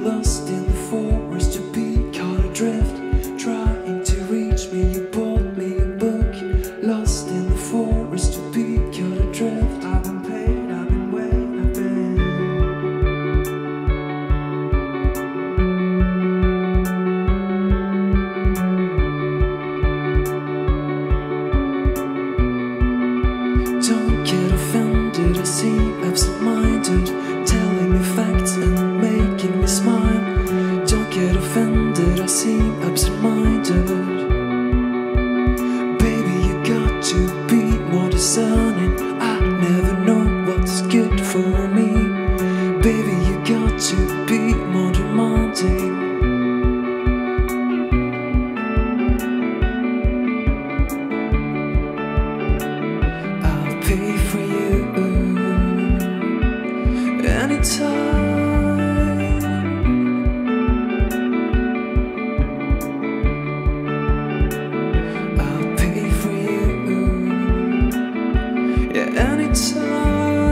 lost in the forest, to be caught adrift, trying to reach me. You bought me a book, lost in the forest, to be caught adrift. I've been paid, I've been waiting, I've been. Don't get offended, I seem absent-minded, telling me facts and making me smile. Don't get offended, I seem absent-minded. Baby, you got to be more discerning. I never know what's good for me. Baby, you got to be more demanding. I'll pay for you anytime. I'll pay for you, yeah, anytime.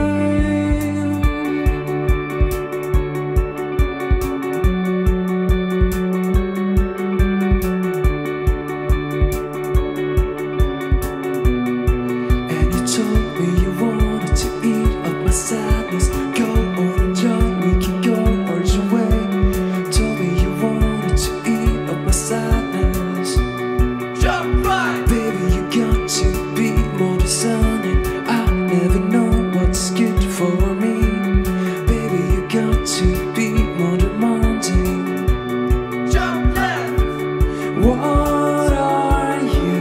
And you told me you wanted to eat up my sadness. Go on a jog, we can go or your way. Told me you wanted to eat up my sadness. Jump right! Baby, you got to be more discerning. I never know what's good for me. Baby, you got to be more demanding. Jump left! What are you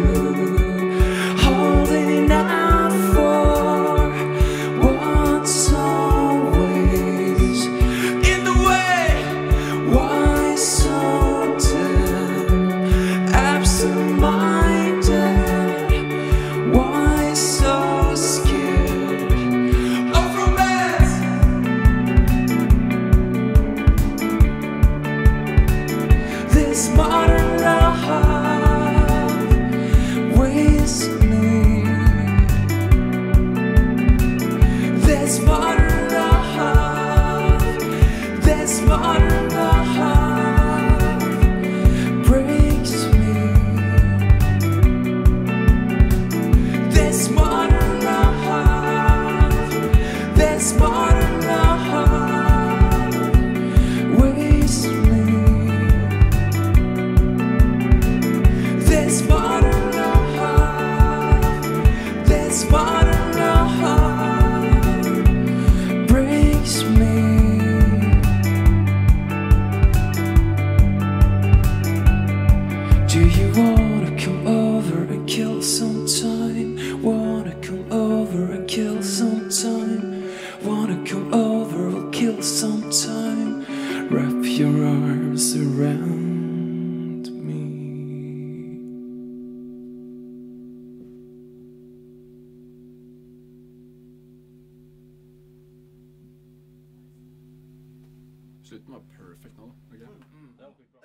holding out for? What's always in the way? Why so dead, absent-minded? Why so scared of romance? This modern love wastes me. This modern love, this modern love breaks me. This modern love, this modern love wastes me. This modern love, this modern love breaks me. Do you wanna come over and kill some time? Wanna come over and kill some time? Wanna come over, we'll kill some time. Wrap your arms around me. Slutten var perfekt nå. Okay? Det var skitbra.